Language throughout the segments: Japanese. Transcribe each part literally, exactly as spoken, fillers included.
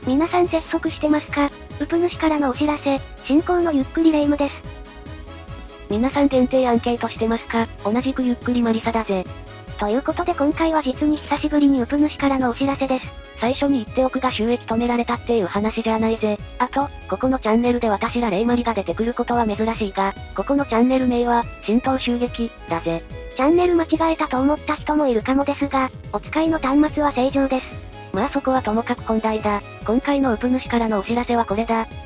皆さん接続してますか？ウプ主からのお知らせ、進行のゆっくりレ夢ムです。 皆さん限定アンケートしてますか？同じくゆっくりマリサだぜ。 ということで今回は実に久しぶりにウプ主からのお知らせです。 最初に言っておくが収益止められたっていう話じゃないぜ。あと、ここのチャンネルで私らレイマリが出てくることは珍しいが、ここのチャンネル名は、神道襲撃、だぜ。 チャンネル間違えたと思った人もいるかもですが、お使いの端末は正常です。 まあそこはともかく本題だ。今回のウプ主からのお知らせはこれだ。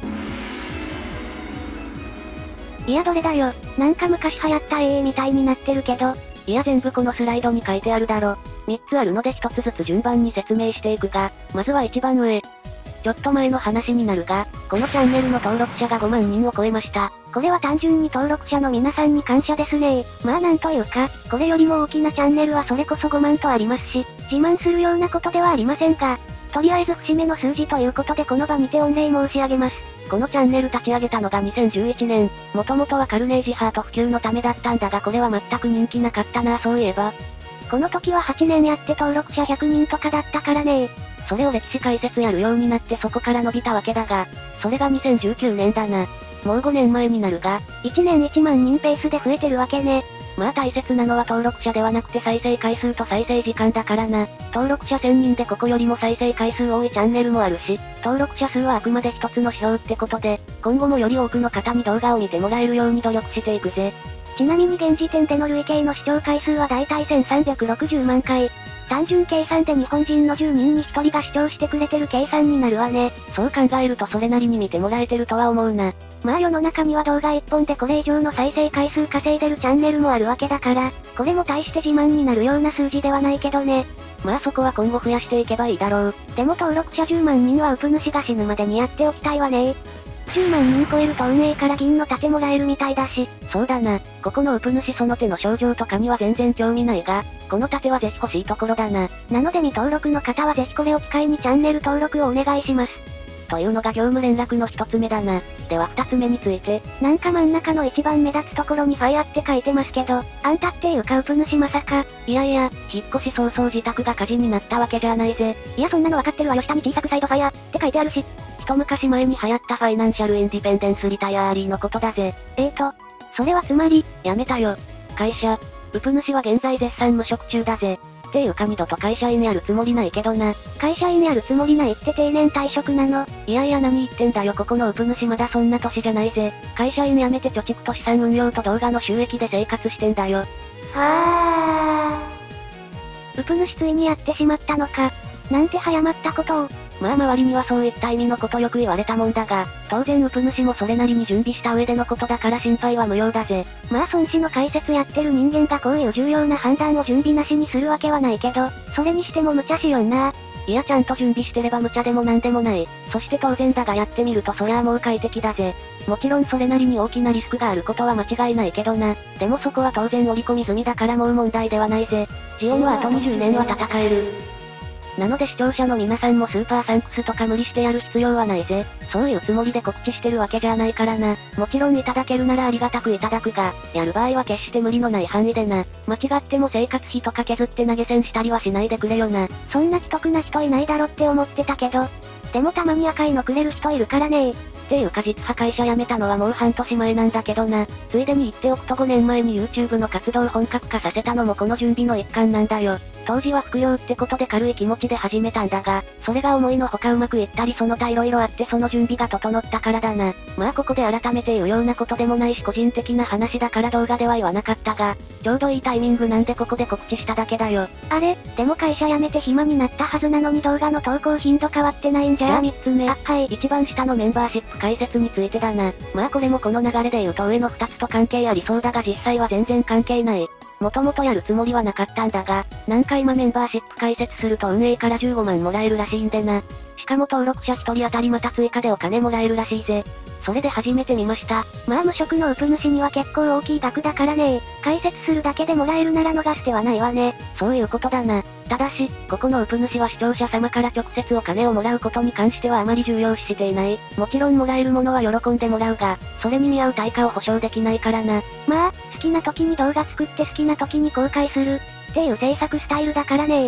いやどれだよ、なんか昔流行った エーエー みたいになってるけど。 いや全部このスライドに書いてあるだろ。みっつあるのでひとつずつ順番に説明していくが、まずは一番上。ちょっと前の話になるが、このチャンネルの登録者がごまんにんを超えました。 これは単純に登録者の皆さんに感謝ですね。まあなんというか、これよりも大きなチャンネルはそれこそごまんとありますし、自慢するようなことではありませんが、とりあえず節目の数字ということでこの場にて御礼申し上げます。 このチャンネル立ち上げたのがにせんじゅういちねん。もともとはカルネージハート普及のためだったんだがこれは全く人気なかったなそういえば。 この時ははちねんやって登録者ひゃくにんとかだったからね。 それを歴史解説やるようになってそこから伸びたわけだが、それがにせんじゅうきゅうねんだな。もうごねんまえになるが、 いちねんいちまんにんペースで増えてるわけね。 まあ大切なのは登録者ではなくて再生回数と再生時間だからな。登録者せんにんでここよりも再生回数多いチャンネルもあるし、登録者数はあくまで一つの指標ってことで、今後もより多くの方に動画を見てもらえるように努力していくぜ。 ちなみに現時点での累計の視聴回数はだいたいせんさんびゃくろくじゅうまんかい。単純計算で日本人のじゅうにんにひとりが視聴してくれてる計算になるわね。 そう考えるとそれなりに見てもらえてるとは思うな。 まあ世の中には動画いっぽんでこれ以上の再生回数稼いでるチャンネルもあるわけだから、これも大して自慢になるような数字ではないけどね。 まあそこは今後増やしていけばいいだろう。 でも登録者じゅうまんにんはウプ主が死ぬまでにやっておきたいわね。じゅうまんにん超えると運営から銀の盾もらえるみたいだし。 そうだな。ここのウプ主その手の症状とかには全然興味ないが、この盾はぜひ欲しいところだな。 なので未登録の方はぜひこれを機会にチャンネル登録をお願いします。 というのが業務連絡の一つ目だな。では二つ目について。 なんか真ん中の一番目立つところにファイアって書いてますけど、あんたっていうかウプ主まさか。 いやいや、引っ越し早々自宅が火事になったわけじゃないぜ。 いやそんなのわかってるわよ。下に小さくサイドファイアって書いてあるし。 一昔前に流行ったファイナンシャルインディペンデンスリタイアーリーのことだぜ。 えーと、それはつまり、 やめたよ。会社。ウプ主は現在絶賛無職中だぜ。っていうか二度と会社員やるつもりないけどな。 会社員やるつもりないって定年退職なの？ いやいや何言ってんだよここのウプ主まだそんな年じゃないぜ。会社員辞めて貯蓄と資産運用と動画の収益で生活してんだよ。 はー。ウプ主ついにやってしまったのか。なんて早まったことを。 まあ周りにはそういった意味のことよく言われたもんだが、当然ウプ主もそれなりに準備した上でのことだから心配は無用だぜ。 まあ孫子の解説やってる人間がこういう重要な判断を準備なしにするわけはないけど、それにしても無茶しよんな。 いやちゃんと準備してれば無茶でもなんでもない。そして当然だがやってみるとそりゃあもう快適だぜ。もちろんそれなりに大きなリスクがあることは間違いないけどな。でもそこは当然織り込み済みだからもう問題ではないぜ。ジオンはあとにじゅうねんは戦える。なので視聴者の皆さんもスーパーサンクスとか無理してやる必要はないぜ。そういうつもりで告知してるわけじゃないからな。もちろんいただけるならありがたくいただくが、やる場合は決して無理のない範囲でな。間違っても生活費とか削って投げ銭したりはしないでくれよな。 そんな既得な人いないだろって思ってたけど。でもたまに赤いのくれる人いるからね。 っていうか実は会社辞めたのはもう半年前なんだけどな。ついでに言っておくとごねんまえに YouTube の活動を本格化させたのもこの準備の一環なんだよ。当時は副業ってことで軽い気持ちで始めたんだが、それが思いのほかうまくいったりその他色々あってその準備が整ったからだな。まあここで改めて言うようなことでもないし個人的な話だから動画では言わなかったが、ちょうどいいタイミングなんでここで告知しただけだよ。 あれ、でも会社辞めて暇になったはずなのに動画の投稿頻度変わってないんじゃ。 じゃあみっつめ。 あ、はい。 一番下のメンバーシップ解説についてだな。まあこれもこの流れで言うと上のふたつと関係ありそうだが実際は全然関係ない。もともとやるつもりはなかったんだが、何回もメンバーシップ開設すると運営からじゅうごまんもらえるらしいんでな。しかも登録者ひとり当たりまた追加でお金もらえるらしいぜ。それで始めてみました。 まあ無職のウプ主には結構大きい額だからね。解説するだけでもらえるなら逃す手はないわね。 そういうことだな。ただし、ここのウプ主は視聴者様から直接お金をもらうことに関してはあまり重要視していない。もちろんもらえるものは喜んでもらうが、それに見合う対価を保証できないからな。 まあ、好きな時に動画作って好きな時に公開する、っていう制作スタイルだからね。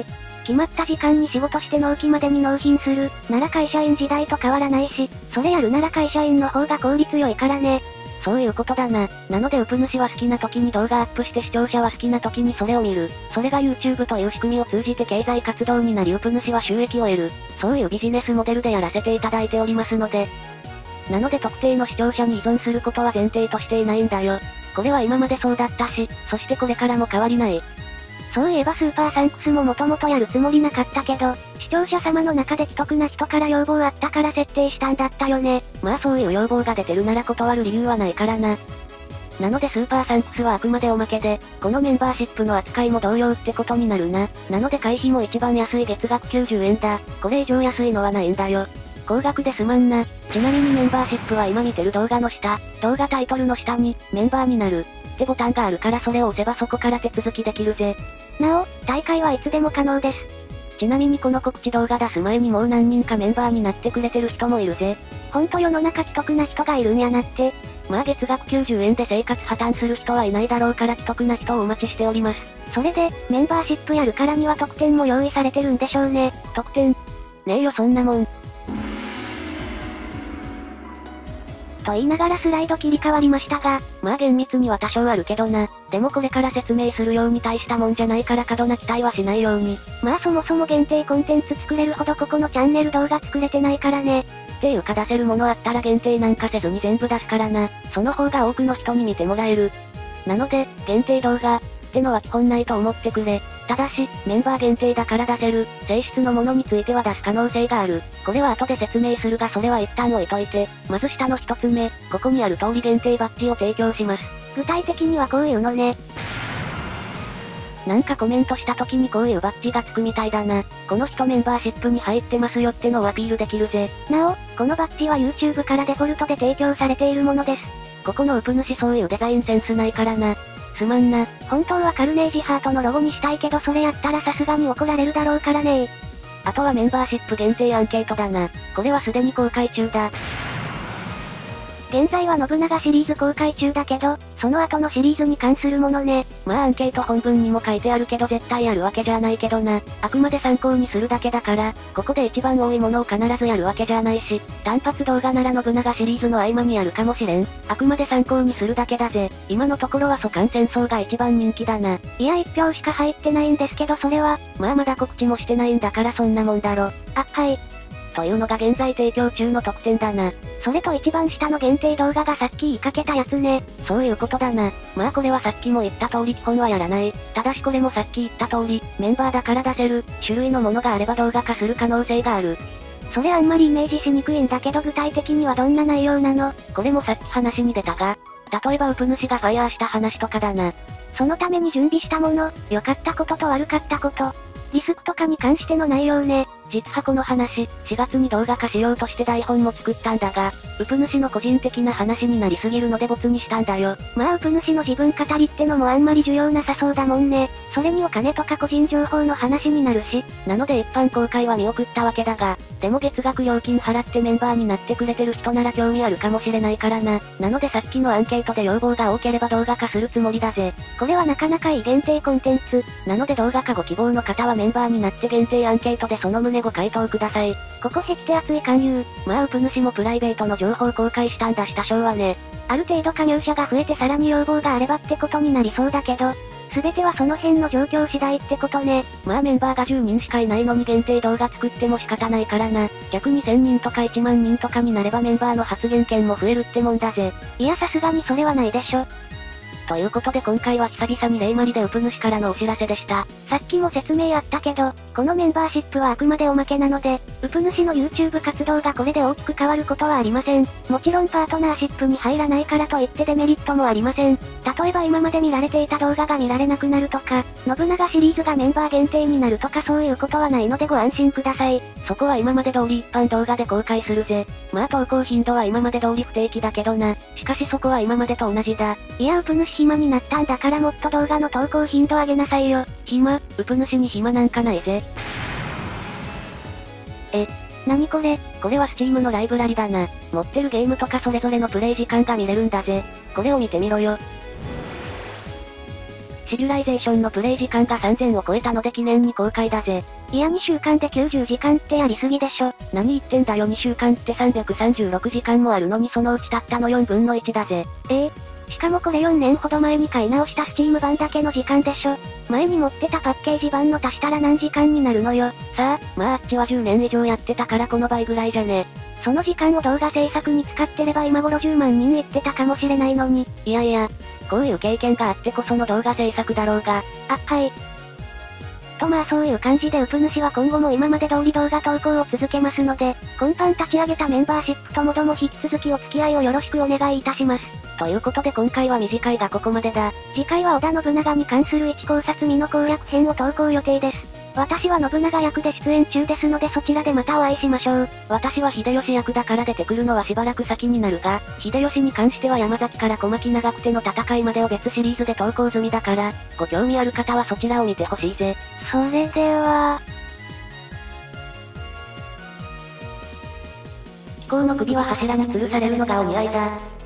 決まった時間に仕事して納期までに納品する、なら会社員時代と変わらないし、それやるなら会社員の方が効率良いからね。 そういうことだな。なのでウプ主は好きな時に動画アップして視聴者は好きな時にそれを見る。それが YouTube という仕組みを通じて経済活動になりウプ主は収益を得る。そういうビジネスモデルでやらせていただいておりますので。なので特定の視聴者に依存することは前提としていないんだよ。これは今までそうだったし、そしてこれからも変わりない。 そういえばスーパーサンクスももともとやるつもりなかったけど、視聴者様の中で既得な人から要望あったから設定したんだったよね。 まあそういう要望が出てるなら断る理由はないからな。なのでスーパーサンクスはあくまでおまけで、このメンバーシップの扱いも同様ってことになるな。なので会費も一番安い月額きゅうじゅうえんだ。これ以上安いのはないんだよ。高額ですまんな。ちなみにメンバーシップは今見てる動画の下、動画タイトルの下に、メンバーになる、ってボタンがあるからそれを押せばそこから手続きできるぜ。 なお、大会はいつでも可能です。 ちなみにこの告知動画出す前にもう何人かメンバーになってくれてる人もいるぜ。 ほんと世の中既得な人がいるんやなって。 まあ月額きゅうじゅうえんで生活破綻する人はいないだろうから既得な人をお待ちしております。 それで、メンバーシップやるからには特典も用意されてるんでしょうね。 特典？ねえよそんなもん。 と言いながらスライド切り替わりましたが、 まあ厳密には多少あるけどな。でもこれから説明するように大したもんじゃないから過度な期待はしないように。 まあそもそも限定コンテンツ作れるほどここのチャンネル動画作れてないからね。 っていうか出せるものあったら限定なんかせずに全部出すからな。その方が多くの人に見てもらえる。なので、限定動画、ってのは基本ないと思ってくれ。ただし、メンバー限定だから出せる、性質のものについては出す可能性がある。これは後で説明するがそれは一旦置いといて、まず下の一つ目、ここにある通り限定バッジを提供します。 具体的にはこういうのね。 なんかコメントした時にこういうバッジがつくみたいだな。この人メンバーシップに入ってますよってのをアピールできるぜ。 なお、このバッジは YouTube からデフォルトで提供されているものです。 ここのウプ主そういうデザインセンスないからな。すまんな。 本当はカルネージハートのロゴにしたいけどそれやったらさすがに怒られるだろうからね。 あとはメンバーシップ限定アンケートだな。これはすでに公開中だ。 現在は信長シリーズ公開中だけど、その後のシリーズに関するものね。 まあアンケート本文にも書いてあるけど絶対やるわけじゃないけどな。あくまで参考にするだけだから、ここで一番多いものを必ずやるわけじゃないし、単発動画なら信長シリーズの合間にやるかもしれん。あくまで参考にするだけだぜ。今のところは蘇韓戦争が一番人気だな。 いやいち票しか入ってないんですけどそれは、 まあまだ告知もしてないんだからそんなもんだろ。 あ、はい。 というのが現在提供中の特典だな。 それと一番下の限定動画がさっき言いかけたやつね。 そういうことだな。まあこれはさっきも言った通り基本はやらない。ただしこれもさっき言った通り、メンバーだから出せる、種類のものがあれば動画化する可能性がある。 それあんまりイメージしにくいんだけど具体的にはどんな内容なの？ これもさっき話に出たが、例えばウプ主がファイヤーした話とかだな。 そのために準備したもの、良かったことと悪かったこと、リスクとかに関しての内容ね。 実はこの話、しがつに動画化しようとして台本も作ったんだが、ウプ主の個人的な話になりすぎるのでボツにしたんだよ。 まあウプ主の自分語りってのもあんまり需要なさそうだもんね。それにお金とか個人情報の話になるし。 なので一般公開は見送ったわけだが、でも月額料金払ってメンバーになってくれてる人なら興味あるかもしれないからな。なのでさっきのアンケートで要望が多ければ動画化するつもりだぜ。 これはなかなかいい限定コンテンツ。 なので動画化ご希望の方はメンバーになって限定アンケートでその旨ご回答ください。 ここへきて熱い勧誘。 まあウプ主もプライベートの情報公開したんだし多少はね。 ある程度加入者が増えてさらに要望があればってことになりそうだけど、すべてはその辺の状況次第ってことね。 まあメンバーがじゅうにんしかいないのに限定動画作っても仕方ないからな。逆にせんにんとかいちまんにんとかになればメンバーの発言権も増えるってもんだぜ。 いやさすがにそれはないでしょ。 ということで今回は久々にレイマリでウプ主からのお知らせでした。 さっきも説明あったけど、このメンバーシップはあくまでおまけなので、ウプ主の YouTube 活動がこれで大きく変わることはありません。もちろんパートナーシップに入らないからといってデメリットもありません。例えば今まで見られていた動画が見られなくなるとか、信長シリーズがメンバー限定になるとかそういうことはないのでご安心ください。 そこは今まで通り一般動画で公開するぜ。まあ投稿頻度は今まで通り不定期だけどな。しかしそこは今までと同じだ。 いやウプ主暇になったんだからもっと動画の投稿頻度上げなさいよ。 暇？ウプ主に暇なんかないぜ。え、 なにこれ？ これは Steam のライブラリだな。持ってるゲームとかそれぞれのプレイ時間が見れるんだぜ。これを見てみろよ。 シビュライゼーションのプレイ時間がさんぜんを超えたので記念に公開だぜ。 いやにしゅうかんできゅうじゅうじかんってやりすぎでしょ。 何言ってんだよにしゅうかんってさんびゃくさんじゅうろくじかんもあるのにそのうちたったのよんぶんのいちだぜ。 ええしかもこれよねんほど前に買い直したスチーム版だけの時間でしょ。前に持ってたパッケージ版の足したら何時間になるのよ。 さあ、まああっちはじゅうねん以上やってたからこの倍ぐらいじゃね。 その時間を動画制作に使ってれば今頃じゅうまんにんいってたかもしれないのに。 いやいや、こういう経験があってこその動画制作だろうが。 あ、はい。とまあそういう感じでウプ主は今後も今まで通り動画投稿を続けますので、今般立ち上げたメンバーシップともども引き続きお付き合いをよろしくお願いいたします。 ということで今回は短いがここまでだ。 次回は織田信長に関する一考察身の攻略編を投稿予定です。私は信長役で出演中ですのでそちらでまたお会いしましょう。 私は秀吉役だから出てくるのはしばらく先になるが、秀吉に関しては山崎から小牧長久手の戦いまでを別シリーズで投稿済みだから、ご興味ある方はそちらを見てほしいぜ。 それでは、 貴公の首は柱に吊るされるのがお似合いだ。